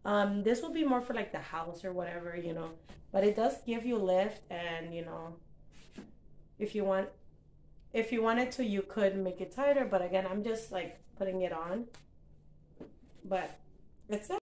This will be more for like the house or whatever, you know, but it does give you lift, and you know, if you want, if you wanted to, you could make it tighter, but again, I'm just like putting it on, but it's